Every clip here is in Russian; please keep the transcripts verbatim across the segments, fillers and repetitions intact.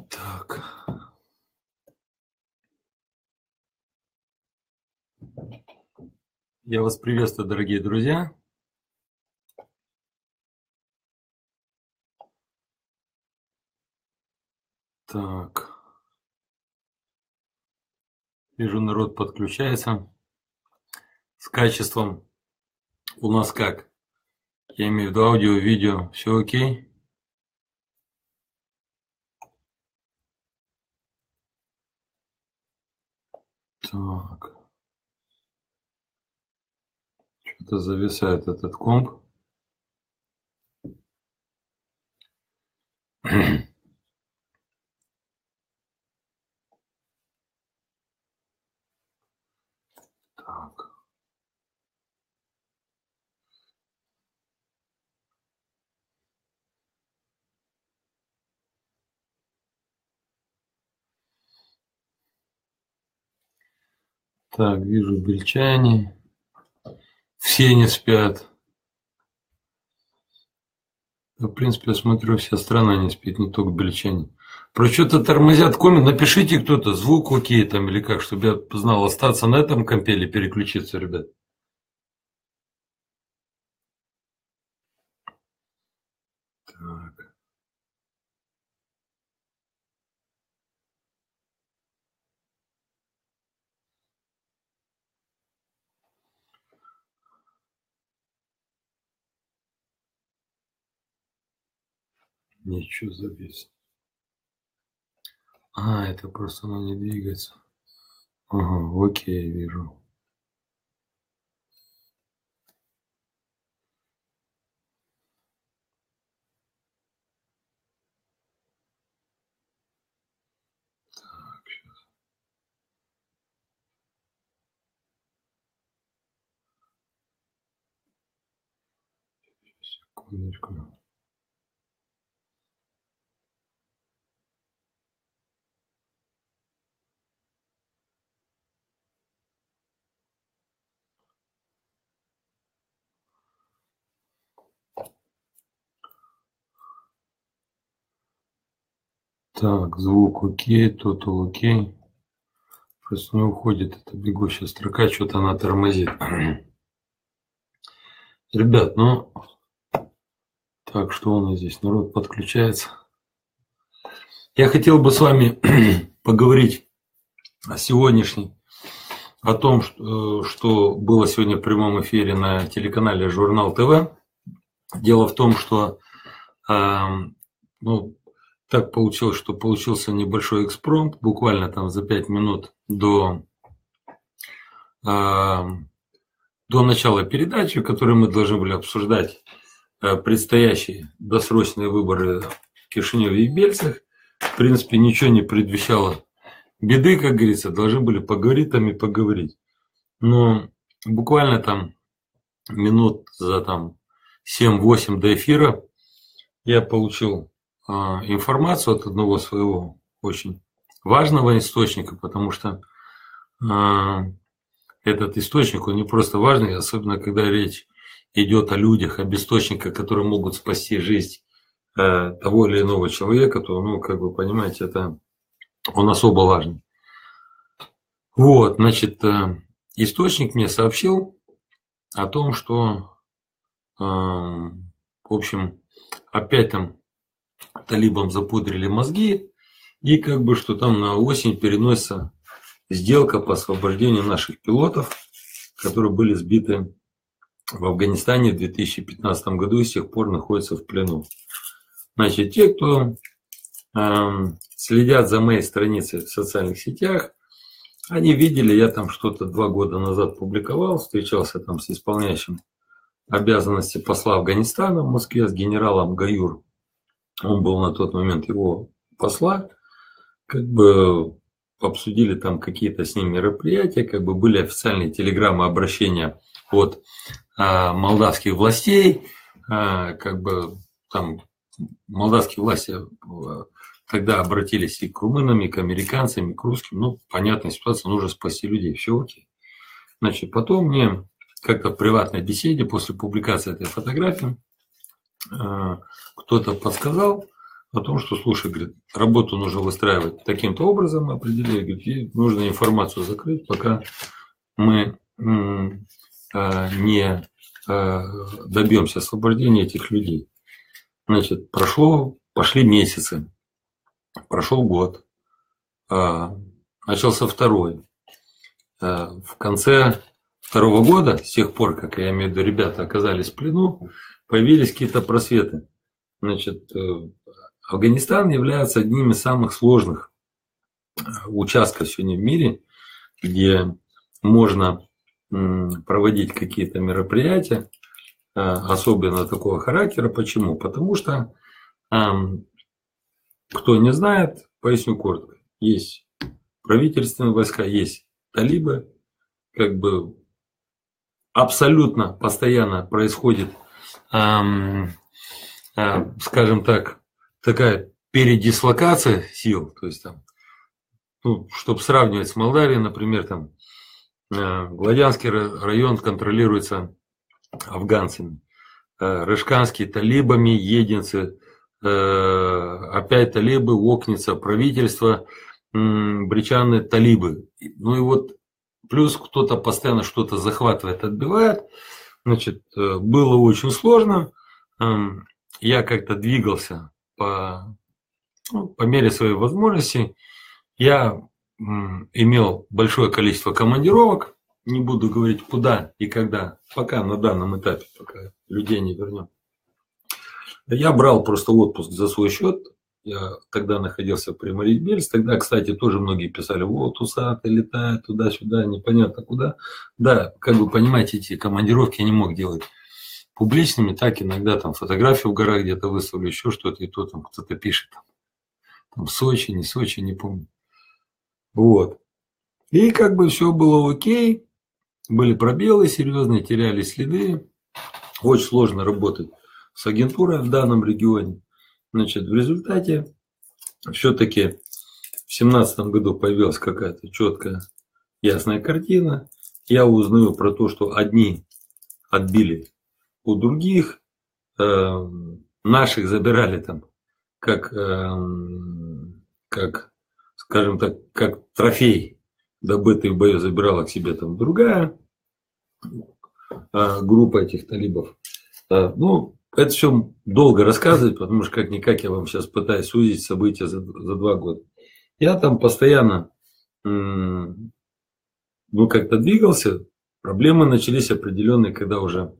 Так. Я вас приветствую, дорогие друзья. Так. Вижу, народ подключается. С качеством у нас как? Я имею в виду аудио, видео. Все окей? Так. Что-то зависает этот комп. Так. Так, вижу бельчане. Все не спят. В принципе, я смотрю, вся страна не спит, не только бельчане. Про что-то тормозят коммент. Напишите кто-то, звук окей там или как, чтобы я знал, остаться на этом компе или переключиться, ребят. Так. Ничего завис. А, это просто оно не двигается. Ага, окей, вижу. Так, сейчас. Секундочку. Так, звук окей, тотал окей. Просто не уходит эта бегущая строка, что-то она тормозит. Ребят, ну, так, что у нас здесь? Народ подключается. Я хотел бы с вами поговорить о сегодняшней, о том, что, что было сегодня в прямом эфире на телеканале Журнал ТВ. Дело в том, что э, ну, так получилось, что получился небольшой экспромт, буквально там за пять минут до, э, до начала передачи, в которой мы должны были обсуждать э, предстоящие досрочные выборы в Кишиневе и Бельцах. В принципе, ничего не предвещало беды, как говорится, должны были поговорить там и поговорить. Но буквально там минут за там семь-восемь до эфира я получил э, информацию от одного своего очень важного источника, потому что э, этот источник, он не просто важный, особенно когда речь идет о людях, об источниках, которые могут спасти жизнь э, того или иного человека, то, ну, как вы понимаете, это он особо важный. Вот, значит, э, источник мне сообщил о том, что, э, в общем, опять там талибам запудрили мозги, и как бы что там на осень переносится сделка по освобождению наших пилотов, которые были сбиты в Афганистане в две тысячи пятнадцатом году и с тех пор находятся в плену. Значит, те, кто э, следят за моей страницей в социальных сетях, они видели, я там что-то два года назад публиковал, встречался там с исполняющим обязанности посла Афганистана в Москве, с генералом Гаюр. Он был на тот момент его посла. Как бы обсудили там какие-то с ним мероприятия, как бы были официальные телеграммы, обращения от а, молдавских властей, а, как бы там молдавские власти тогда обратились и к румынам, и к американцам, и к русским. Ну, понятная ситуация, нужно спасти людей, все окей. Значит, потом мне как-то в приватной беседе после публикации этой фотографии кто-то подсказал о том, что, слушай, говорит, работу нужно выстраивать таким-то образом, определяя, говорит, и нужно информацию закрыть, пока мы м, а, не а, добьемся освобождения этих людей. Значит, прошло, пошли месяцы, прошел год, а, начался второй. А, в конце второго года, с тех пор, как я имею в виду, ребята оказались в плену, появились какие-то просветы. Значит, Афганистан является одним из самых сложных участков сегодня в мире, где можно проводить какие-то мероприятия, особенно такого характера. Почему? Потому что, кто не знает, поясню коротко, есть правительственные войска, есть талибы, как бы абсолютно постоянно происходит, скажем так, такая передислокация сил, то есть там, ну, чтобы сравнивать с Молдавией, например, там Гладянский район контролируется афганцами, Рыжканский талибами, Единцы, опять талибы, Окница, правительство, Бричаны, талибы. Ну и вот плюс кто-то постоянно что-то захватывает, отбивает. Значит, было очень сложно. Я как-то двигался по, ну, по мере своей возможности. Я имел большое количество командировок. Не буду говорить, куда и когда, пока на данном этапе, пока людей не вернем. Я брал просто отпуск за свой счет. Я тогда находился в Приморье-Бельск. Тогда, кстати, тоже многие писали, вот, усаты летают туда-сюда, непонятно куда. Да, как вы понимаете, эти командировки я не мог делать публичными. Так иногда там фотографию в горах где-то выставлю, еще что-то, и то там кто-то пишет. Там Сочи, не Сочи, не помню. Вот. И как бы все было окей. Были пробелы серьезные, теряли следы. Очень сложно работать с агентурой в данном регионе. Значит, в результате все-таки в две тысячи семнадцатом году появилась какая-то четкая, ясная картина. Я узнаю про то, что одни отбили у других, э, наших забирали там, как, э, как, скажем так, как трофей, добытый в бою, забирала к себе там другая э, группа этих талибов. Э, ну, это все долго рассказывать, потому что как-никак я вам сейчас пытаюсь сузить события за, за два года. Я там постоянно, ну, как-то двигался. Проблемы начались определенные, когда уже,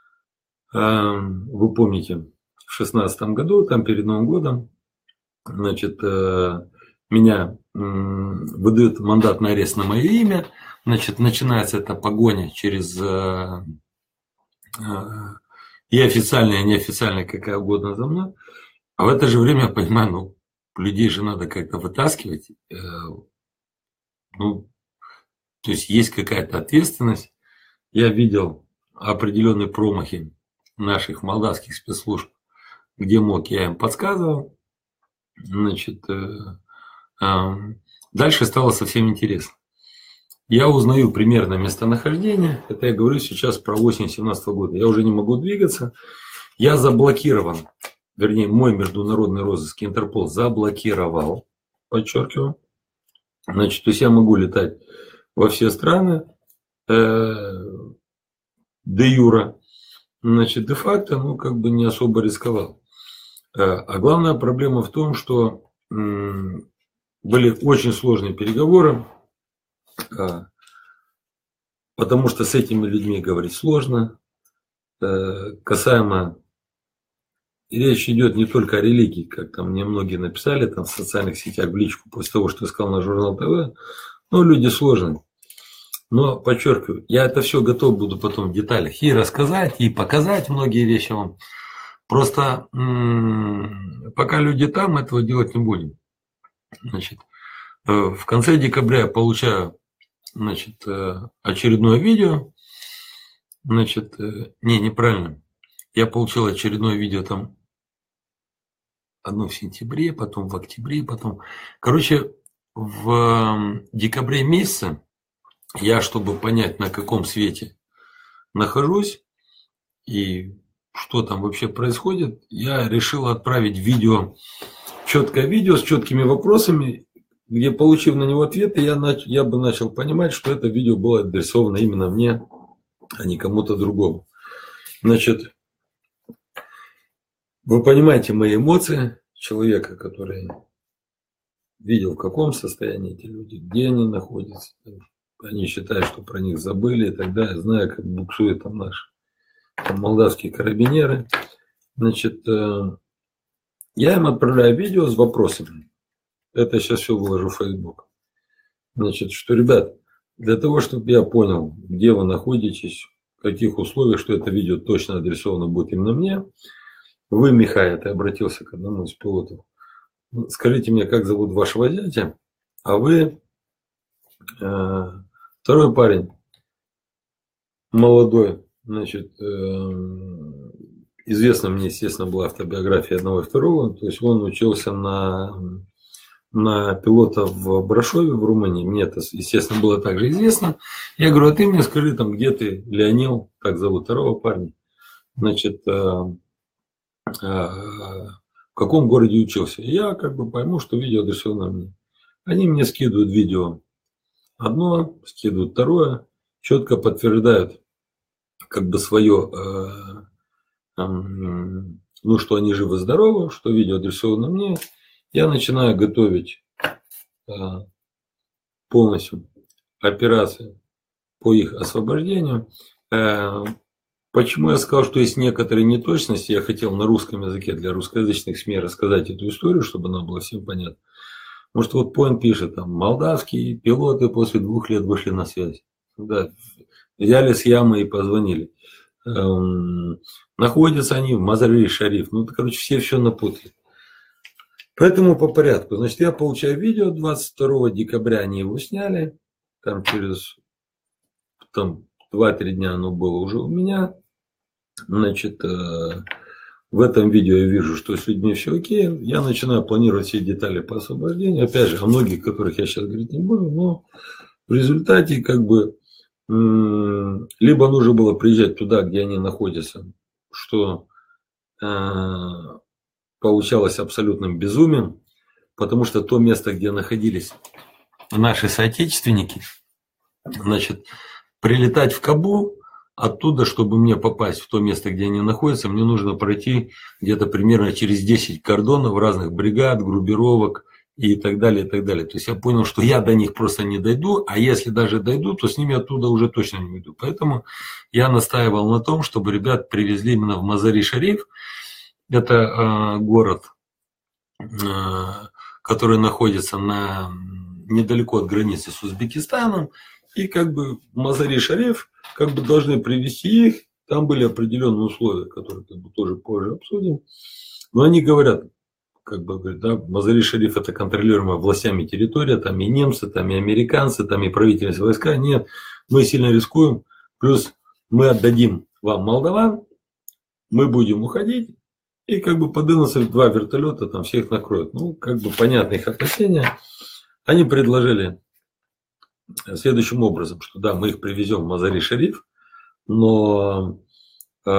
вы помните, в шестнадцатом году, там перед Новым годом, значит, меня выдают мандат на арест на мое имя. Значит, начинается эта погоня через... И официальная, и неофициальная, какая угодно за мной. А в это же время я понимаю, ну, людей же надо как-то вытаскивать. Ну, то есть есть какая-то ответственность. Я видел определенные промахи наших молдавских спецслужб, где мог, я им подсказывал. Значит, дальше стало совсем интересно. Я узнаю примерно местонахождение. Это я говорю сейчас про осень семнадцатого года. Я уже не могу двигаться. Я заблокирован. Вернее, мой международный розыск Интерпол заблокировал. Подчеркиваю. Значит, то есть я могу летать во все страны. Э, де юра. Значит, де-факто, ну, как бы не особо рисковал. Э, а главная проблема в том, что м, были очень сложные переговоры. Потому что с этими людьми говорить сложно. Касаемо, речь идет не только о религии, как там мне многие написали там в социальных сетях в личку после того, что я сказал на Журнал ТВ. Ну, люди сложные. Но, подчеркиваю, я это все готов буду потом в деталях и рассказать, и показать многие вещи вам. Просто м-м, пока люди там, этого делать не будем. Значит, в конце декабря я получаю, значит, очередное видео. Значит, не, неправильно. Я получил очередное видео там, одно в сентябре, потом в октябре, потом... Короче, в декабре месяце я, чтобы понять, на каком свете нахожусь и что там вообще происходит, я решил отправить видео четкое видео с четкими вопросами, где, получив на него ответы, я, нач... я бы начал понимать, что это видео было адресовано именно мне, а не кому-то другому. Значит, вы понимаете мои эмоции человека, который видел, в каком состоянии эти люди, где они находятся. Они считают, что про них забыли и так далее. Знаю, как буксуют там наши там молдавские карабинеры. Значит, я им отправляю видео с вопросами. Это я сейчас все выложу в Facebook. Значит, что, ребят, для того, чтобы я понял, где вы находитесь, в каких условиях, что это видео точно адресовано будет именно мне, вы, Михай, это обратился к одному из пилотов, скажите мне, как зовут вашего зятя, а вы, э, второй парень, молодой, значит, э, известна мне, естественно, была автобиография одного и второго, то есть он учился на, на пилота в Брашове, в Румынии, мне это, естественно, было также известно. Я говорю, а ты мне скажи, там, где ты, Леонил, так зовут второго парня, значит, э, э, в каком городе учился. И я как бы пойму, что видео адресовано мне. Они мне скидывают видео одно, скидывают второе, четко подтверждают как бы свое, э, э, ну, что они живы-здоровы, что видео адресовано мне. Я начинаю готовить э, полностью операцию по их освобождению. Э, почему я сказал, что есть некоторые неточности, я хотел на русском языке для русскоязычных СМИ рассказать эту историю, чтобы она была всем понятна. Может, вот Point пишет, там, молдавские пилоты после двух лет вышли на связь. Да, взяли с ямы и позвонили. Эм, находятся они в Мазари-Шариф. Ну, короче, все все напутали. Поэтому по порядку. Значит, я получаю видео, двадцать второго декабря они его сняли. Там через там, два-три дня оно было уже у меня. Значит, э, в этом видео я вижу, что с людьми все окей. Я начинаю планировать все детали по освобождению. Опять же, о многих, которых я сейчас говорить не буду, но в результате как бы м- либо нужно было приезжать туда, где они находятся, что э, получалось абсолютным безумием, потому что то место, где находились наши соотечественники, значит, прилетать в Кабул, оттуда, чтобы мне попасть в то место, где они находятся, мне нужно пройти где-то примерно через десять кордонов разных бригад, группировок и так далее, и так далее. То есть я понял, что я до них просто не дойду, а если даже дойду, то с ними оттуда уже точно не уйду. Поэтому я настаивал на том, чтобы ребят привезли именно в Мазари-Шариф. Это э, город, э, который находится на, недалеко от границы с Узбекистаном. И как бы в Мазари-Шариф как бы должны привезти их. Там были определенные условия, которые как бы тоже позже обсудим. Но они говорят, как бы говорят, да, Мазари-Шариф это контролируемая властями территория, там и немцы, там и американцы, там и правительственные войска. Нет, мы сильно рискуем. Плюс мы отдадим вам молдаван, мы будем уходить. И как бы подымутся два вертолета, там всех накроют. Ну, как бы понятны их опасения. Они предложили следующим образом, что да, мы их привезем в Мазари-Шариф, но э,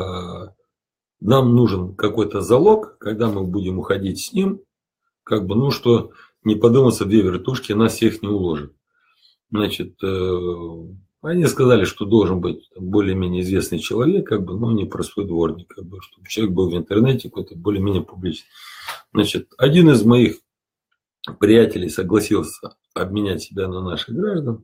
нам нужен какой-то залог, когда мы будем уходить с ним, как бы, ну, что не подуматься две вертушки, нас всех не уложат. Значит, э, они сказали, что должен быть более-менее известный человек, как бы, ну, не простой дворник, как бы, чтобы человек был в интернете какой-то более-менее публичный. Значит, один из моих приятелей согласился обменять себя на наших граждан.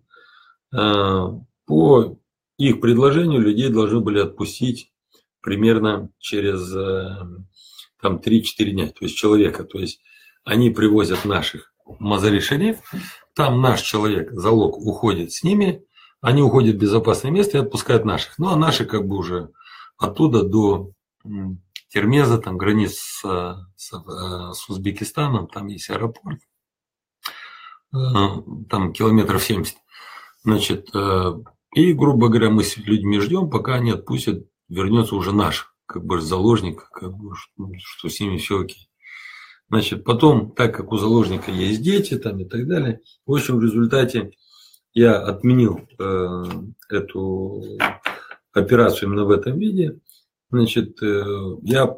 По их предложению людей должны были отпустить примерно через там, три-четыре дня, то есть человека. То есть они привозят наших в Мазари-Шариф, там наш человек, залог, уходит с ними, они уходят в безопасное место и отпускают наших. Ну, а наши как бы уже оттуда до Термеза, там границ с, с, с Узбекистаном, там есть аэропорт, там километров семьдесят. Значит, и, грубо говоря, мы с людьми ждем, пока они отпустят, вернется уже наш, как бы заложник, как бы, что с ними все окей. Значит, потом, так как у заложника есть дети там и так далее, в общем, в результате я отменил э, эту операцию именно в этом виде. Значит, э, я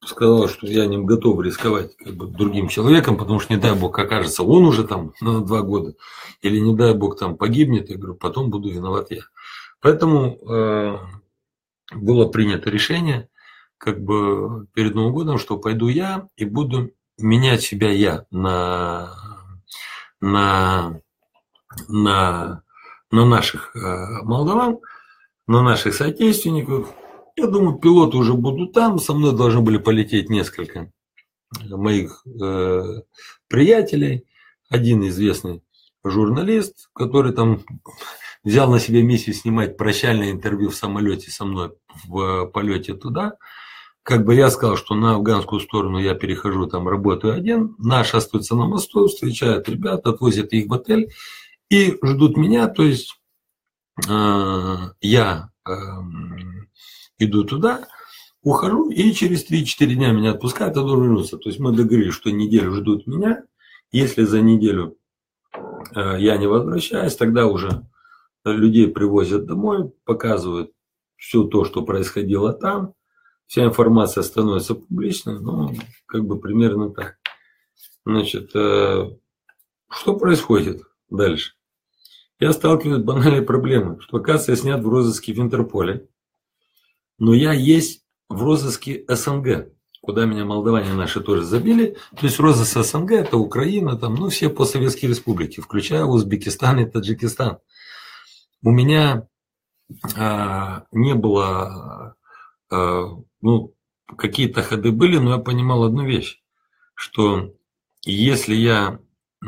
сказал, что я не готов рисковать как бы другим человеком, потому что, не дай бог, окажется, он уже там на два года, или, не дай бог, там погибнет, я говорю, потом буду виноват я. Поэтому э, было принято решение как бы перед Новым годом, что пойду я и буду менять себя я на, на, на, на наших э, молдаван, на наших соотечественников. Я думаю, пилоты уже будут там, со мной должны были полететь несколько моих э, приятелей. Один известный журналист, который там взял на себя миссию снимать прощальное интервью в самолете со мной в полете туда. Как бы я сказал, что на афганскую сторону я перехожу, там работаю один, наш остается на мосту, встречают ребят, отвозят их в отель и ждут меня, то есть э, я э, иду туда, ухожу, и через три-четыре дня меня отпускают, а должен вернуться. То есть мы договорились, что неделю ждут меня. Если за неделю э, я не возвращаюсь, тогда уже людей привозят домой, показывают все то, что происходило там. Вся информация становится публичной, ну, как бы примерно так. Значит, э, что происходит дальше? Я сталкиваюсь с банальной проблемой, что, оказывается, я снят в розыске в Интерполе, но я есть в розыске СНГ, куда меня молдаване наши тоже забили. То есть розыск СНГ – это Украина, там, ну, все постсоветские республики, включая Узбекистан и Таджикистан. У меня э, не было, э, ну, какие-то ходы были, но я понимал одну вещь, что если я э,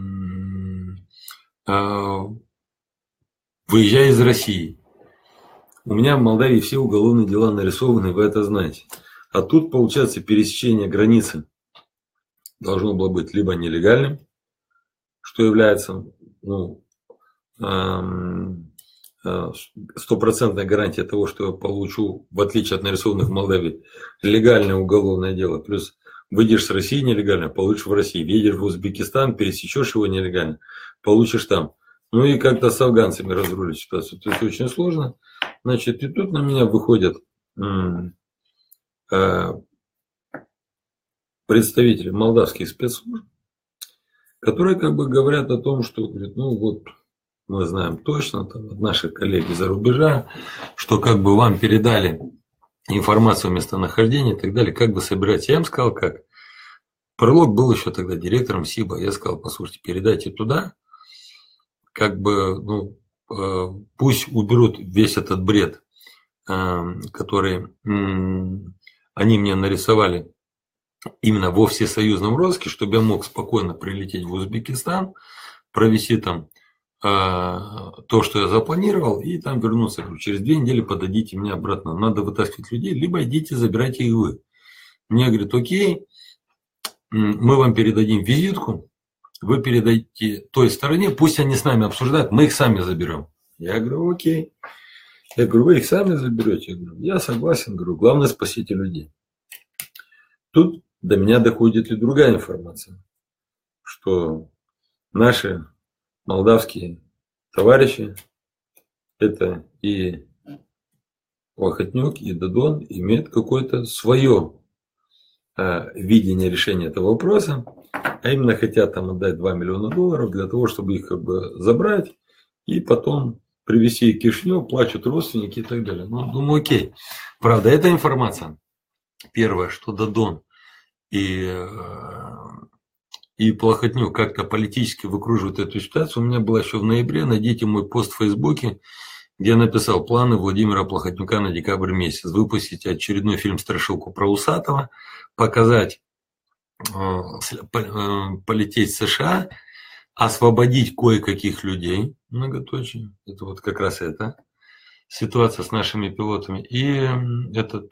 э, выезжаю из России, у меня в Молдавии все уголовные дела нарисованы, вы это знаете. А тут, получается, пересечение границы должно было быть либо нелегальным, что является, ну, стопроцентная гарантия того, что я получу, в отличие от нарисованных в Молдавии, легальное уголовное дело. Плюс выйдешь с России нелегально, получишь в России. Въедешь в Узбекистан, пересечешь его нелегально, получишь там. Ну и как-то с афганцами разрулить ситуацию. То есть очень сложно. Значит, и тут на меня выходят представители молдавских спецслужб, которые как бы говорят о том, что, говорят, ну вот, мы знаем точно там, от наших коллег из-за рубежа, что как бы вам передали информацию о местонахождении и так далее, как бы собирать. Я им сказал, как. Пролог был еще тогда директором СИБа. Я сказал, послушайте, передайте туда, как бы, ну, пусть уберут весь этот бред, который они мне нарисовали именно во всесоюзном розыске, чтобы я мог спокойно прилететь в Узбекистан, провести там то, что я запланировал, и там вернуться. Говорю, через две недели подадите мне обратно. Надо вытаскивать людей, либо идите, забирайте их вы. Мне говорят, окей, мы вам передадим визитку, вы передайте той стороне, пусть они с нами обсуждают, мы их сами заберем. Я говорю, окей. Я говорю, вы их сами заберете? Я говорю, я согласен, говорю, главное спасите людей. Тут до меня доходит и другая информация, что наши молдавские товарищи, это и Плохотнюк, и Дадон, имеют какое-то свое э, видение решения этого вопроса, а именно хотят там отдать два миллиона долларов для того, чтобы их как бы забрать и потом привезти к Кишиневу, плачут родственники и так далее. Ну, думаю, окей. Правда, эта информация, первое, что Дадон и, и Плохотнюк как-то политически выкруживают эту ситуацию. У меня было еще в ноябре, найдите мой пост в Фейсбуке, где я написал планы Владимира Плохотнюка на декабрь месяц. Выпустить очередной фильм-страшилку про Усатого, показать, полететь в США, освободить кое-каких людей, многоточие, это вот как раз эта ситуация с нашими пилотами, и этот...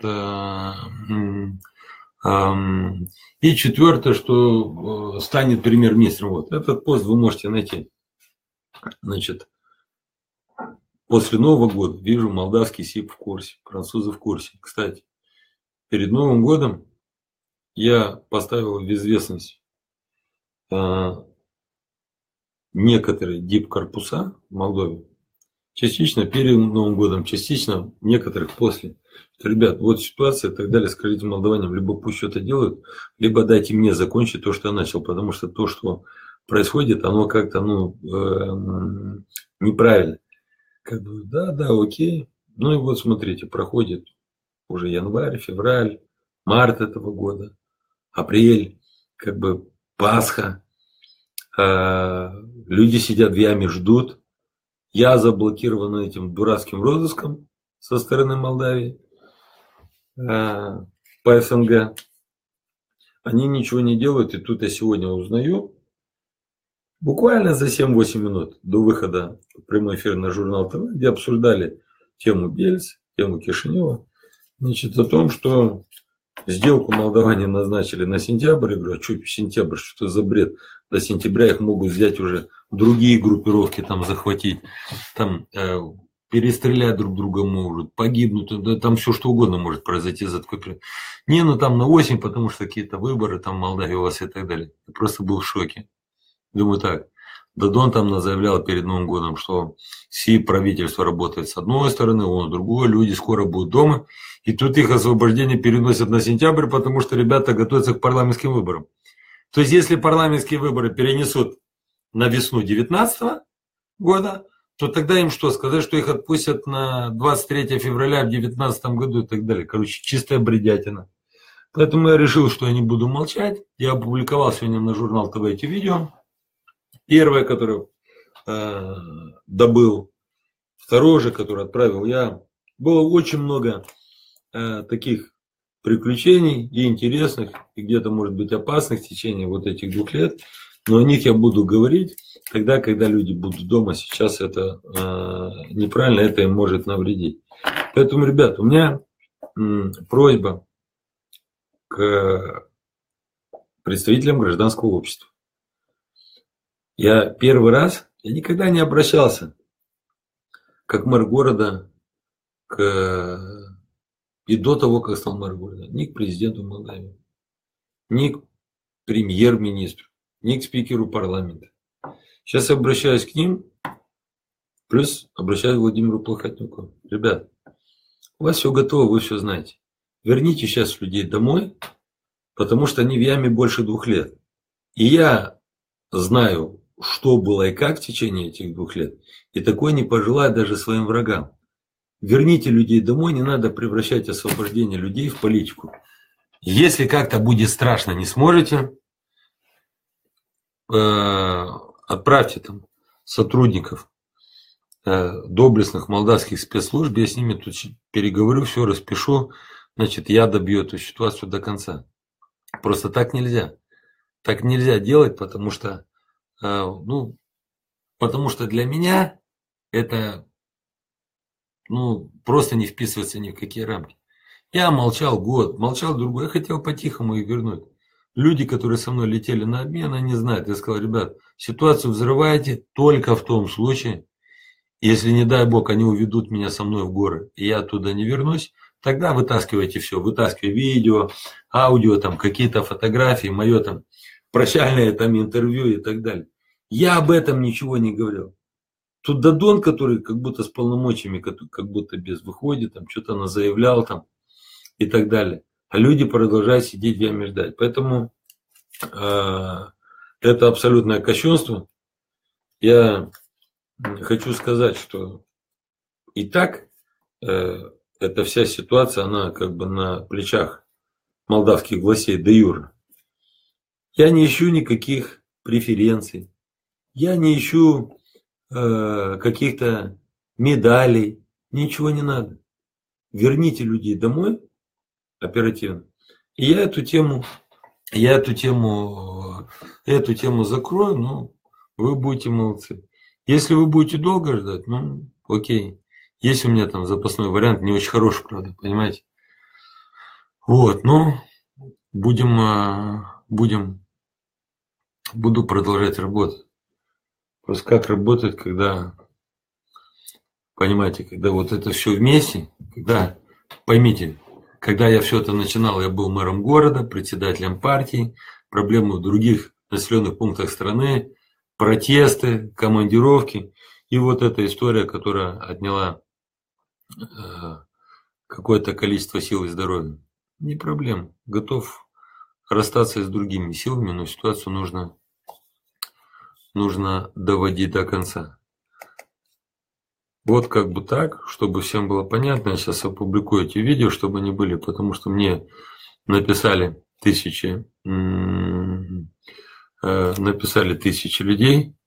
И четвертое, что станет премьер-министром. Вот этот пост вы можете найти. Значит, после Нового года вижу молдавский СИП в курсе, французы в курсе. Кстати, перед Новым годом я поставил в известность некоторые дипкорпуса в Молдове, Частично перед Новым годом, частично некоторых после. Ребят, вот ситуация и так далее, скажите молдаванам, либо пусть что-то делают, либо дайте мне закончить то, что я начал, потому что то, что происходит, оно как-то, ну, э, неправильно. Как бы, да, да, окей. Ну и вот смотрите, проходит уже январь, февраль, март этого года, апрель, как бы Пасха. Э, люди сидят в яме, ждут. Я заблокирован этим дурацким розыском со стороны Молдавии э, по СНГ. Они ничего не делают, и тут я сегодня узнаю, буквально за семь-восемь минут до выхода в прямой эфир на журнал ТВ, где обсуждали тему Бельц, тему Кишинева, значит, о том, что сделку молдаване назначили на сентябрь. Я говорю, а что сентябрь, что за бред? До сентября их могут взять уже другие группировки, там захватить, там э, перестрелять друг друга могут, погибнуть, да, там все что угодно может произойти за такой период. Не, ну там на осень, потому что какие-то выборы там в Молдавии у вас и так далее. Я просто был в шоке. Думаю так, Дадон там заявлял перед Новым годом, что Си правительство работает с одной стороны, он с другой, люди скоро будут дома. И тут их освобождение переносят на сентябрь, потому что ребята готовятся к парламентским выборам. То есть, если парламентские выборы перенесут на весну две тысячи девятнадцатого года, то тогда им что, сказать, что их отпустят на двадцать третье февраля в две тысячи девятнадцатом году и так далее. Короче, чистая бредятина. Поэтому я решил, что я не буду молчать. Я опубликовал сегодня на журнал ТВ эти видео. Первое, которое э, добыл, второе же, которое отправил я. Было очень много э, таких приключений и интересных, и где-то, может быть, опасных в течение вот этих двух лет. Но о них я буду говорить тогда, когда люди будут дома. Сейчас это э, неправильно, это им может навредить. Поэтому, ребят, у меня м, просьба к представителям гражданского общества. Я первый раз, я никогда не обращался как мэр города к, и до того, как стал мэр города, ни к президенту Молдавии, ни к премьер-министру, ни к спикеру парламента. Сейчас я обращаюсь к ним, плюс обращаюсь к Владимиру Плохотнюку. Ребят, у вас все готово, вы все знаете. Верните сейчас людей домой, потому что они в яме больше двух лет. И я знаю, что было и как в течение этих двух лет, и такое не пожелаю даже своим врагам. Верните людей домой, не надо превращать освобождение людей в политику. Если как-то будет страшно, не сможете, э, отправьте там сотрудников э, доблестных молдавских спецслужб, я с ними тут переговорю, все распишу, значит, я добью эту ситуацию до конца. Просто так нельзя. Так нельзя делать, потому что Ну, потому что для меня это, ну, просто не вписывается ни в какие рамки. Я молчал год, молчал другой, я хотел по-тихому их вернуть. Люди, которые со мной летели на обмен, они знают. Я сказал, ребят, ситуацию взрываете только в том случае, если, не дай бог, они уведут меня со мной в горы, и я оттуда не вернусь, тогда вытаскивайте все, вытаскивайте видео, аудио, там, какие-то фотографии, мое там прощальное там интервью и так далее. Я об этом ничего не говорил. Тут Дадон, который как будто с полномочиями, как будто без выходит, там что-то она заявлял там и так далее. А люди продолжают сидеть в яме ждать. Поэтому э, это абсолютное кощунство. Я хочу сказать, что и так э, эта вся ситуация, она как бы на плечах молдавских властей де юре. Я не ищу никаких преференций. Я не ищу э, каких-то медалей. Ничего не надо. Верните людей домой оперативно. И я эту тему, я эту тему, эту тему закрою, ну, вы будете молодцы. Если вы будете долго ждать, ну, окей. Есть у меня там запасной вариант, не очень хороший, правда, понимаете? Вот, ну, будем, будем, буду продолжать работать. Просто как работать, когда, понимаете, когда вот это все вместе, когда, поймите, когда я все это начинал, я был мэром города, председателем партии, проблемы в других населенных пунктах страны, протесты, командировки. И вот эта история, которая отняла э, какое-то количество сил и здоровья. Не проблема. Готов расстаться с другими силами, но ситуацию нужно, нужно доводить до конца. Вот как бы так, чтобы всем было понятно. Я сейчас опубликую эти видео, чтобы они были, потому что мне написали тысячи, написали тысячи людей.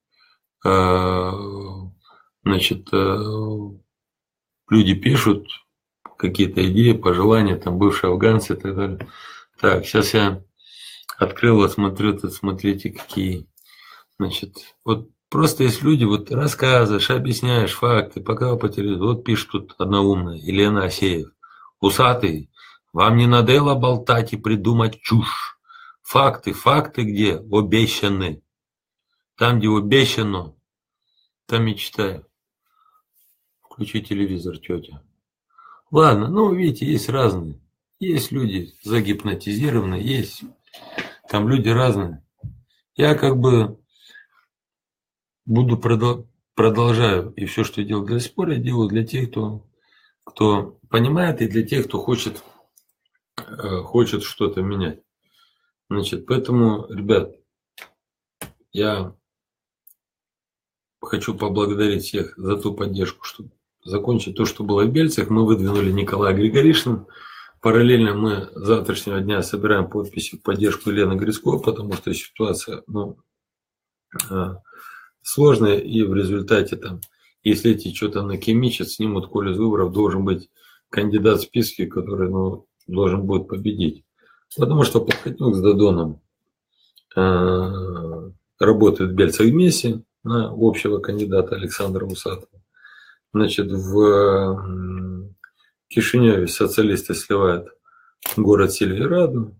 Значит, люди пишут какие-то идеи, пожелания, там бывшие афганцы и так далее. Так, сейчас я открыл, вот смотрю, тут смотрите, какие. Значит, вот просто есть люди, вот рассказываешь, объясняешь факты, пока потеряют. Вот пишет тут одна умная, Елена Асеев. Усатый, вам не надоело болтать и придумать чушь. Факты, факты где? Обещаны. Там, где обещано, там и читаю. Включи телевизор, тетя. Ладно, ну, видите, есть разные. Есть люди загипнотизированные, есть. Там люди разные. Я как бы буду продол- продолжаю. И все, что я делал до сих пор, я делаю для тех, кто, кто понимает, и для тех, кто хочет, э, хочет что-то менять. Значит, поэтому, ребят, я хочу поблагодарить всех за ту поддержку, что закончить то, что было в Бельцах. Мы выдвинули Николая Григоришина. Параллельно мы с завтрашнего дня собираем подписи в поддержку Елены Грицко, потому что ситуация, ну, сложная, и в результате там, если эти что-то накимичат, снимут Колю из выборов, должен быть кандидат в списке, который, ну, должен будет победить. Потому что Плохотнюк с Додоном э, работают в Бельцах вместе на общего кандидата Александра Усатова. Значит, в Кишиневе социалисты сливают город Сильвераду.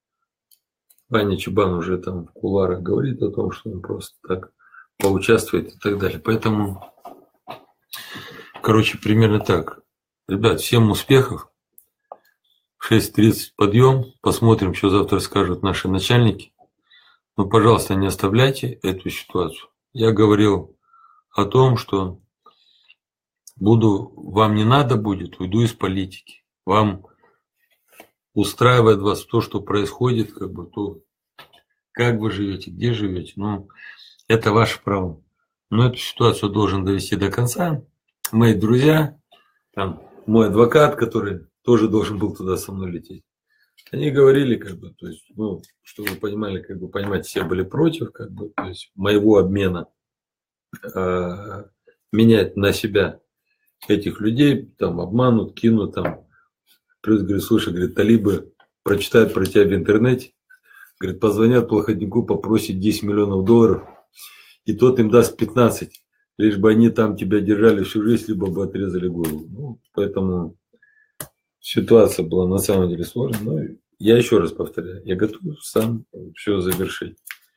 Ваня Чебан уже там в кулуарах говорит о том, что он просто так поучаствует и так далее. Поэтому, короче, примерно так. Ребят, всем успехов. В шесть тридцать подъем. Посмотрим, что завтра скажут наши начальники. Но, пожалуйста, не оставляйте эту ситуацию. Я говорил о том, что буду, вам не надо будет, уйду из политики. Вам устраивает вас то, что происходит, как бы то, как вы живете, где живете. Ну, это ваше право. Но эту ситуацию должен довести до конца. Мои друзья, там мой адвокат, который тоже должен был туда со мной лететь. Они говорили, как бы, то есть, ну, чтобы вы понимали, как бы, понимаете, все были против, как бы, то есть, моего обмена, э, менять на себя этих людей, там, обманут, кинут, там. Плюс, говорит, слушай, говорит, талибы прочитают про тебя в интернете, говорит, позвонят Плохотнюку, попросят десять миллионов долларов, и тот им даст пятнадцать, лишь бы они там тебя держали всю жизнь, либо бы отрезали голову. Ну, поэтому ситуация была на самом деле сложная. Но я еще раз повторяю, я готов сам все завершить.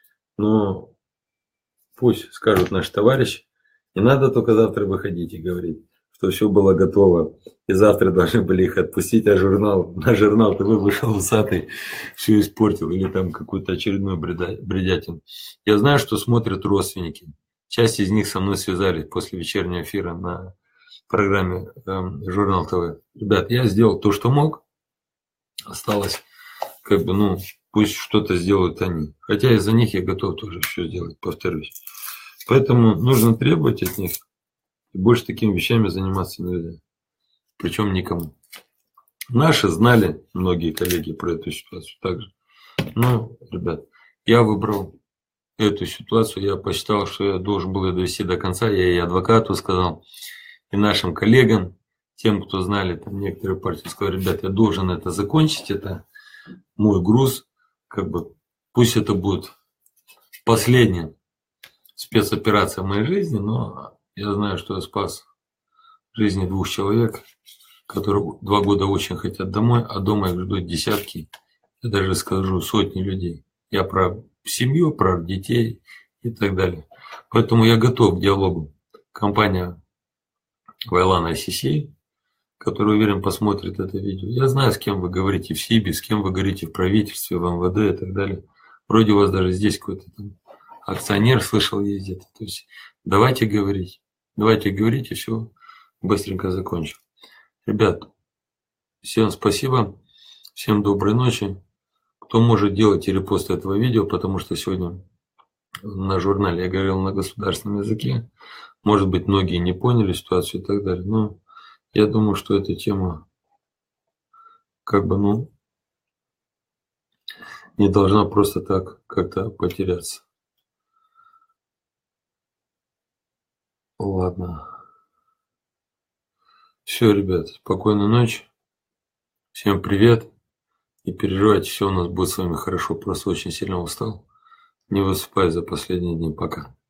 Но пусть скажут наши товарищи, не надо только завтра выходить и говорить, что все было готово, и завтра должны были их отпустить, а журнал, на журнал ТВ вышел усатый, все испортил, или там какую-то очередную бредятину. Я знаю, что смотрят родственники. Часть из них со мной связались после вечернего эфира на программе э, Журнал ТВ. Ребят, я сделал то, что мог. Осталось, как бы, ну, пусть что-то сделают они. Хотя из-за них я готов тоже все сделать, повторюсь. Поэтому нужно требовать от них и больше такими вещами заниматься нельзя. Причем никому. Наши знали, многие коллеги, про эту ситуацию также. Ну, ребят, я выбрал эту ситуацию, я посчитал, что я должен был ее довести до конца. Я и адвокату сказал, и нашим коллегам, тем, кто знали, там некоторые партии, сказал, ребят, я должен это закончить, это мой груз, как бы, пусть это будет последняя спецоперация в моей жизни, но я знаю, что я спас жизни двух человек, которые два года очень хотят домой, а дома их ждут десятки, я даже скажу, сотни людей. Я про семью, про детей и так далее. Поэтому я готов к диалогу. Компания Вайлан ай си си, который, уверен, посмотрит это видео. Я знаю, с кем вы говорите в СИБе, с кем вы говорите в правительстве, в эм вэ дэ и так далее. Вроде у вас даже здесь какой-то там акционер, слышал, ездит. То есть давайте говорить. Давайте говорите, все, быстренько закончим. Ребят, всем спасибо, всем доброй ночи. Кто может, делайте репост этого видео, потому что сегодня на журнале я говорил на государственном языке. Может быть, многие не поняли ситуацию и так далее. Но я думаю, что эта тема как бы, ну, не должна просто так как-то потеряться. Ладно. Все, ребят, спокойной ночи. Всем привет. Не переживайте, все у нас будет с вами хорошо. Просто очень сильно устал. Не высыпаюсь за последние дни. Пока.